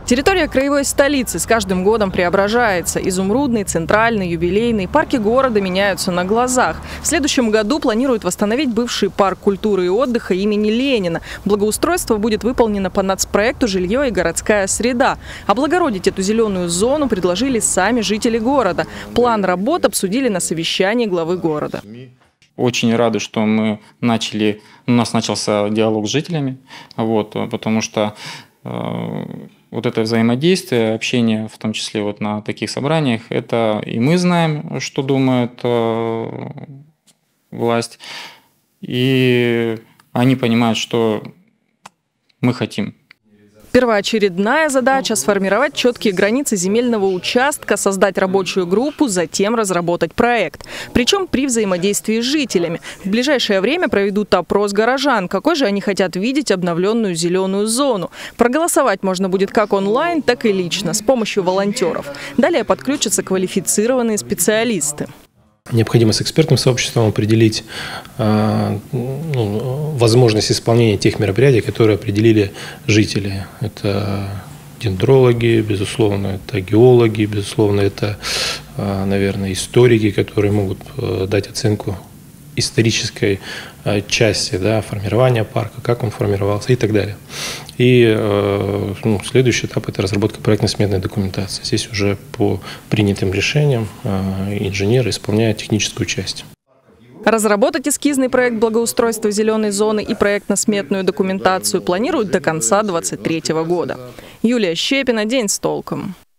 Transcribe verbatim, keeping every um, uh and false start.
Территория краевой столицы с каждым годом преображается. Изумрудный, центральный, юбилейный. Парки города меняются на глазах. В следующем году планируют восстановить бывший парк культуры и отдыха имени Ленина. Благоустройство будет выполнено по нацпроекту «Жилье и городская среда». Облагородить эту зеленую зону предложили сами жители города. План работ обсудили на совещании главы города. Очень рады, что мы начали, у нас начался диалог с жителями, вот, потому что э, вот это взаимодействие, общение, в том числе вот на таких собраниях, это и мы знаем, что думает э, власть, и они понимают, что мы хотим. Первоочередная задача – сформировать четкие границы земельного участка, создать рабочую группу, затем разработать проект. Причем при взаимодействии с жителями. В ближайшее время проведут опрос горожан, какой же они хотят видеть обновленную зеленую зону. Проголосовать можно будет как онлайн, так и лично, с помощью волонтеров. Далее подключатся квалифицированные специалисты. Необходимо с экспертным сообществом определить э, ну, возможность исполнения тех мероприятий, которые определили жители. Это дендрологи, безусловно, это геологи, безусловно, это, э, наверное, историки, которые могут э, дать оценку исторической э, части, да, формирования парка, как он формировался и так далее. И э, ну, следующий этап – это разработка проектно-сметной документации. Здесь уже по принятым решениям э, инженеры исполняют техническую часть. Разработать эскизный проект благоустройства зеленой зоны и проектно-сметную документацию планируют до конца две тысячи двадцать третьего года. Юлия Щепина, «День с толком».